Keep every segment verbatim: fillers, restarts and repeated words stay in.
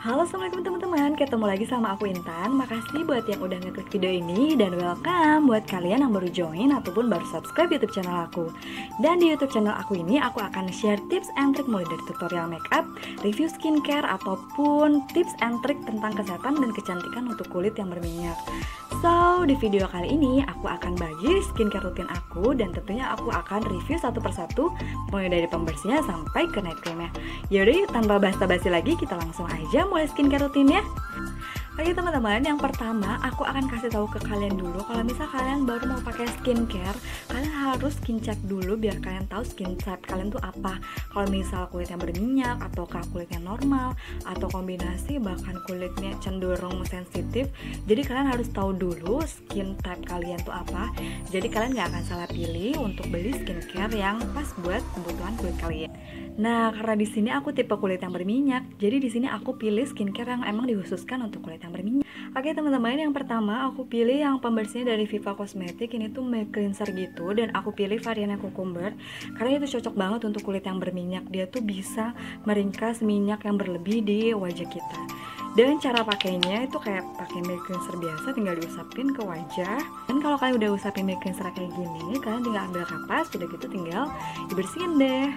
Halo, assalamualaikum teman-teman. Ketemu lagi sama aku Intan. Makasih buat yang udah ngeklik video ini, dan welcome buat kalian yang baru join ataupun baru subscribe YouTube channel aku. Dan di YouTube channel aku ini aku akan share tips and trick mulai dari tutorial makeup, review skincare, ataupun tips and trick tentang kesehatan dan kecantikan untuk kulit yang berminyak. So, di video kali ini aku akan bagi skincare rutin aku, dan tentunya aku akan review satu persatu mulai dari pembersihnya sampai ke night creamnya. Yaudah yuk, tanpa basa-basi lagi kita langsung aja mulai skincare rutinnya. Oke teman-teman, yang pertama aku akan kasih tahu ke kalian dulu kalau misal kalian baru mau pakai skincare, kalian harus skin check dulu biar kalian tahu skin type kalian tuh apa. Kalau misal kulitnya berminyak ataukah kulitnya normal atau kombinasi bahkan kulitnya cenderung sensitif, jadi kalian harus tahu dulu skin type kalian tuh apa. Jadi kalian gak akan salah pilih untuk beli skincare yang pas buat kebutuhan kulit kalian. Nah, karena di sini aku tipe kulit yang berminyak, jadi di sini aku pilih skincare yang emang dikhususkan untuk kulit yang berminyak. Oke teman-teman, yang pertama aku pilih yang pembersihnya dari Viva Cosmetics. Ini tuh milk cleanser gitu, dan aku pilih variannya cucumber karena itu cocok banget untuk kulit yang berminyak. Dia tuh bisa meringkas minyak yang berlebih di wajah kita. Dan cara pakainya itu kayak pakai milk cleanser biasa, tinggal diusapin ke wajah. Dan kalau kalian udah usapin milk cleanser kayak gini, kalian tinggal ambil kapas, udah gitu tinggal dibersihin deh.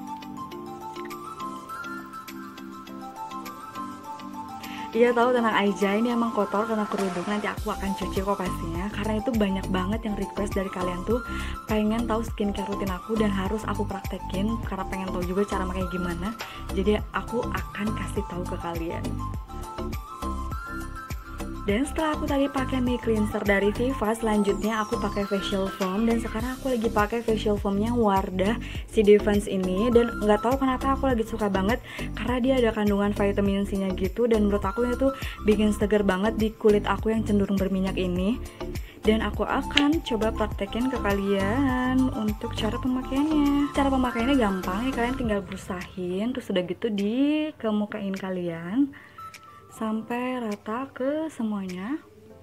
Iya tahu, tenang aja, ini emang kotor karena kerudung, nanti aku akan cuci kok pastinya. Karena itu banyak banget yang request dari kalian tuh pengen tahu skincare rutin aku dan harus aku praktekin karena pengen tahu juga cara makanya gimana. Jadi aku akan kasih tahu ke kalian. Dan setelah aku tadi pakai milk cleanser dari Viva, selanjutnya aku pakai facial foam, dan sekarang aku lagi pakai facial foamnya Wardah si Defense ini. Dan nggak tahu kenapa aku lagi suka banget karena dia ada kandungan vitamin C nya gitu, dan menurut aku itu bikin seger banget di kulit aku yang cenderung berminyak ini. Dan aku akan coba praktekin ke kalian untuk cara pemakaiannya. Cara pemakaiannya gampang ya, kalian tinggal brusahin, terus udah gitu dikemukain kalian sampai rata ke semuanya.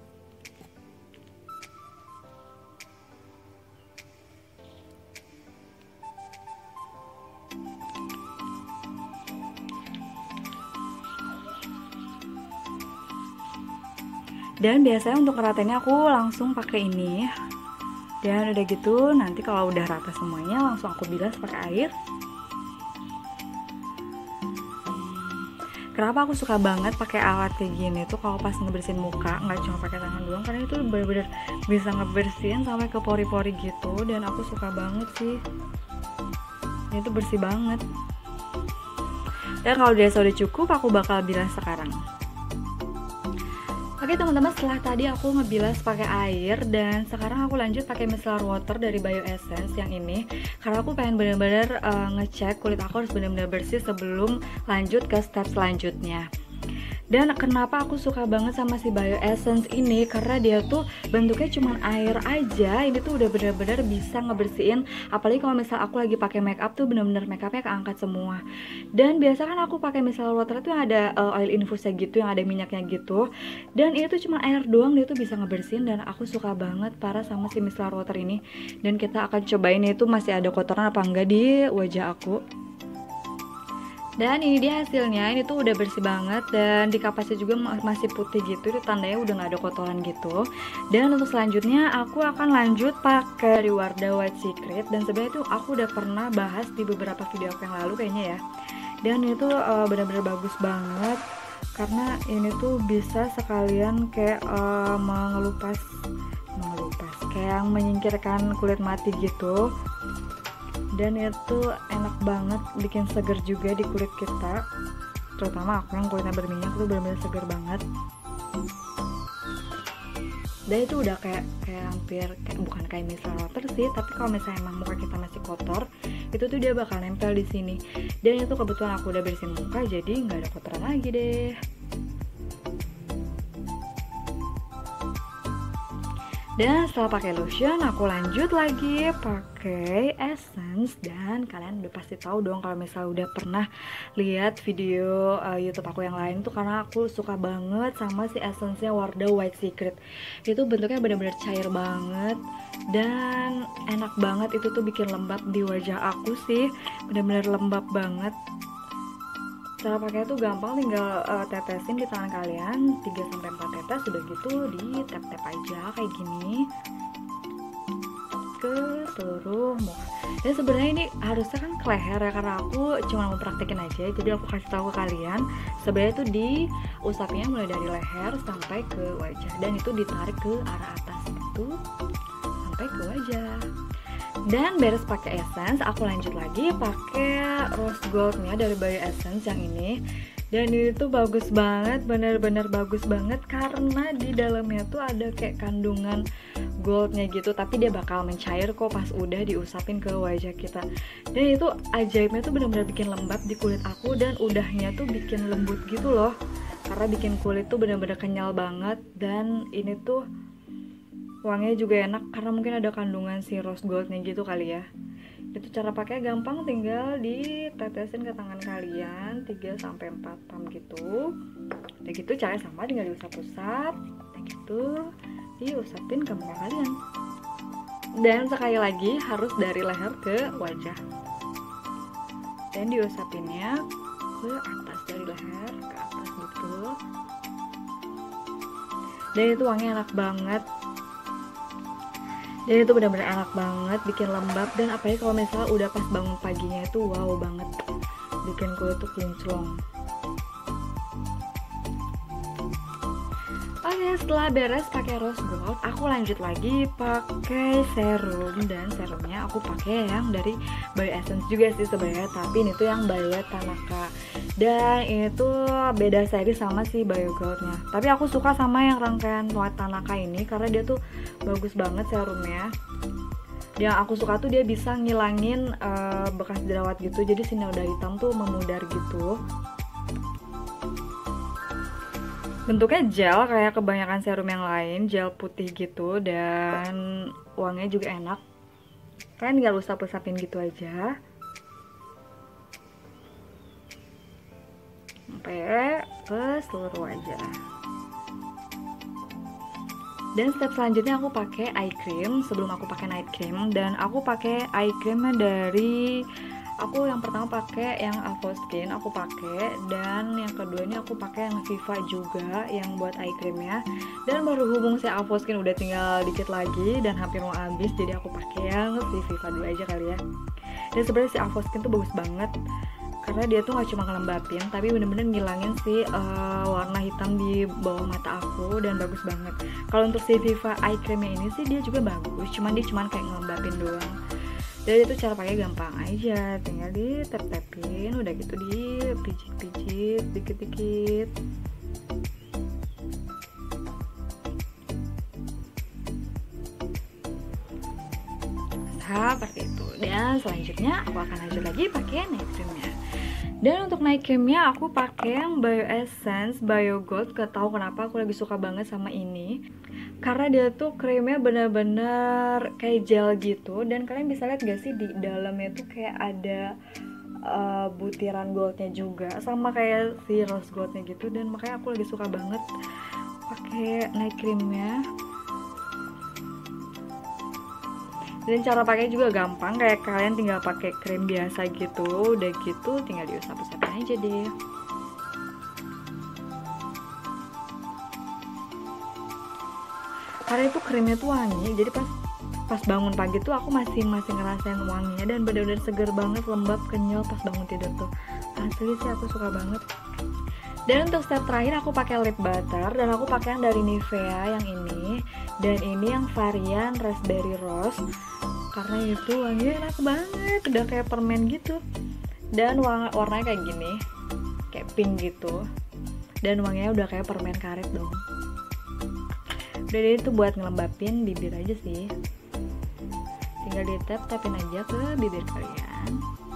Dan biasanya untuk ngeratain aku langsung pakai ini. Dan udah gitu nanti kalau udah rata semuanya langsung aku bilas pakai air. Kenapa aku suka banget pakai alat kayak gini tuh kalau pas ngebersihin muka, nggak cuma pakai tangan doang, karena itu bener-bener bisa ngebersihin sampai ke pori-pori gitu, dan aku suka banget sih. Ini tuh bersih banget. Dan kalau dirasa udah cukup, aku bakal bilas sekarang. Oke teman-teman, setelah tadi aku ngebilas pakai air, dan sekarang aku lanjut pakai micellar water dari Bio Essence yang ini karena aku pengen bener-bener uh, ngecek kulit aku harus bener-bener bersih sebelum lanjut ke step selanjutnya. Dan kenapa aku suka banget sama si Bio Essence ini, karena dia tuh bentuknya cuma air aja. Ini tuh udah bener-bener bisa ngebersihin, apalagi kalau misal aku lagi pakai makeup tuh bener-bener makeupnya keangkat semua. Dan biasa kan aku pakai micellar water tuh ada uh, oil infusnya gitu, yang ada minyaknya gitu. Dan ini tuh cuma air doang, dia tuh bisa ngebersihin, dan aku suka banget parah sama si micellar water ini. Dan kita akan cobain itu masih ada kotoran apa enggak di wajah aku. Dan ini dia hasilnya, ini tuh udah bersih banget, dan di kapasnya juga masih putih gitu, itu tandanya udah gak ada kotoran gitu. Dan untuk selanjutnya aku akan lanjut pakai dari Wardah White Secret, dan sebenarnya tuh aku udah pernah bahas di beberapa video aku yang lalu kayaknya ya. Dan itu uh, benar-benar bagus banget karena ini tuh bisa sekalian kayak uh, mengelupas mengelupas kayak menyingkirkan kulit mati gitu. Dan itu enak banget, bikin seger juga di kulit kita, terutama aku yang kulitnya berminyak tuh bener-bener seger banget. Dan itu udah kayak kayak hampir kayak, bukan kayak micellar water sih, tapi kalau misalnya emang muka kita masih kotor, itu tuh dia bakal nempel di sini. Dan itu kebetulan aku udah bersihin muka, jadi nggak ada kotoran lagi deh. Dan setelah pakai lotion, aku lanjut lagi pakai essence. Dan kalian udah pasti tahu dong kalau misalnya udah pernah lihat video uh, YouTube aku yang lain tuh, karena aku suka banget sama si essence-nya Wardah White Secret. Itu bentuknya bener-bener cair banget dan enak banget, itu tuh bikin lembab di wajah aku sih, bener-bener lembab banget. Cara pakainya tuh gampang, tinggal uh, tetesin di tangan kalian tiga sampai empat tetes, udah gitu di tap-tap aja kayak gini ke seluruh muka. Dan sebenarnya ini harusnya kan ke leher ya, karena aku cuma mau praktekin aja, jadi aku kasih tahu ke kalian sebenarnya tuh diusapnya mulai dari leher sampai ke wajah, dan itu ditarik ke arah atas gitu sampai ke wajah. Dan beres pakai essence, aku lanjut lagi pakai rose goldnya dari Bio Essence yang ini. Dan ini tuh bagus banget, bener-bener bagus banget karena di dalamnya tuh ada kayak kandungan goldnya gitu, tapi dia bakal mencair kok pas udah diusapin ke wajah kita. Dan itu ajaibnya tuh bener-bener bikin lembab di kulit aku, dan udahnya tuh bikin lembut gitu loh, karena bikin kulit tuh bener-bener kenyal banget. Dan ini tuh wanginya juga enak karena mungkin ada kandungan si rose goldnya gitu kali ya. Itu cara pakai gampang, tinggal ditetesin ke tangan kalian tiga sampai empat pump gitu. Udah gitu caranya sama, tinggal diusap-usap. Udah gitu diusapin ke muka kalian. Dan sekali lagi harus dari leher ke wajah. Dan diusapinnya ke atas, dari leher ke atas gitu. Dan itu wanginya enak banget. Dan itu benar-benar enak banget, bikin lembab. Dan apalagi kalau misalnya udah pas bangun paginya itu wow banget, bikin kulit tuh kinclong. Oke, setelah beres pakai rose gold, aku lanjut lagi pakai serum. Dan serumnya aku pakai yang dari Bio Essence juga sih sebenarnya, tapi ini tuh yang Bio Tanaka. Dan ini tuh beda seri sama si Bio Goldnya, tapi aku suka sama yang rangkaian White Tanaka ini karena dia tuh bagus banget serumnya. Yang aku suka tuh dia bisa ngilangin uh, bekas jerawat gitu, jadi si noda hitam tuh memudar gitu. Bentuknya gel kayak kebanyakan serum yang lain, gel putih gitu, dan wanginya juga enak. Kalian tinggal usap-usapin gitu aja sampai ke seluruh wajah. Dan step selanjutnya aku pakai eye cream. Sebelum aku pakai night cream, dan aku pakai eye creamnya dari, aku yang pertama pakai yang Avoskin aku pakai, dan yang kedua ini aku pakai yang Viva juga yang buat eye creamnya. Dan berhubung si Avoskin udah tinggal dikit lagi dan hampir mau habis, jadi aku pakai yang si Viva dulu aja kali ya. Dan sebenarnya si Avoskin tuh bagus banget karena dia tuh gak cuma ngelembapin, tapi bener-bener ngilangin si uh, warna hitam di bawah mata aku, dan bagus banget. Kalau untuk si Viva eye creamnya ini sih dia juga bagus, cuman dia cuman kayak ngelembapin doang. Jadi itu cara pakai gampang aja, tinggal di tap-tapin, udah gitu dipijit-pijit dikit-dikit. Seperti itu. Dan selanjutnya aku akan lanjut lagi pakai night creamnya. Dan untuk night creamnya aku pakai yang Bio Essence Bio Gold. Gak tau kenapa aku lagi suka banget sama ini, karena dia tuh krimnya bener-bener kayak gel gitu. Dan kalian bisa lihat gak sih di dalamnya tuh kayak ada uh, butiran goldnya juga, sama kayak si rose goldnya gitu. Dan makanya aku lagi suka banget pakai night creamnya. Dan cara pakai juga gampang, kayak kalian tinggal pakai krim biasa gitu. Udah gitu tinggal diusap-usapin aja deh. Karena itu krimnya tuh wangi, jadi pas pas bangun pagi tuh aku masih masih ngerasain wanginya, dan bener-bener seger banget, lembab, kenyal pas bangun tidur tuh. Asli sih aku suka banget. Dan untuk step terakhir aku pakai lip butter, dan aku pakai yang dari Nivea yang ini. Dan ini yang varian raspberry rose, karena itu wanginya enak banget, udah kayak permen gitu. Dan warna warnanya kayak gini, kayak pink gitu. Dan wanginya udah kayak permen karet dong. Udah, itu buat ngelembapin bibir aja sih. Tinggal di tap-tapin aja ke bibir kalian.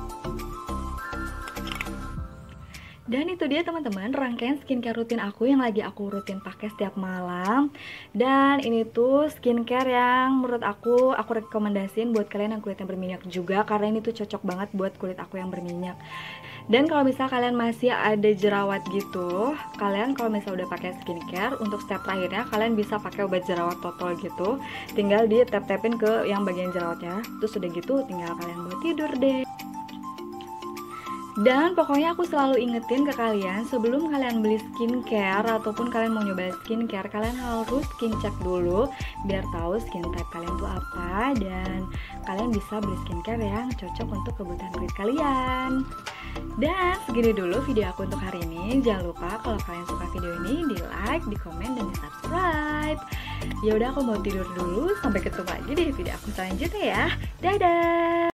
Dan itu dia teman-teman rangkaian skincare rutin aku yang lagi aku rutin pakai setiap malam. Dan ini tuh skincare yang menurut aku aku rekomendasiin buat kalian yang kulitnya berminyak juga, karena ini tuh cocok banget buat kulit aku yang berminyak. Dan kalau misal kalian masih ada jerawat gitu, kalian kalau misal udah pakai skincare, untuk step terakhirnya kalian bisa pakai obat jerawat total gitu. Tinggal di tap-tapin ke yang bagian jerawatnya, terus udah gitu tinggal kalian buat tidur deh. Dan pokoknya aku selalu ingetin ke kalian, sebelum kalian beli skincare ataupun kalian mau nyoba skincare, kalian harus skin check dulu biar tahu skin type kalian tuh apa, dan kalian bisa beli skincare yang cocok untuk kebutuhan kulit kalian. Dan segini dulu video aku untuk hari ini. Jangan lupa kalau kalian suka video ini, di like, di komen, dan di subscribe. Ya udah, aku mau tidur dulu. Sampai ketemu lagi di video aku selanjutnya ya. Dadah.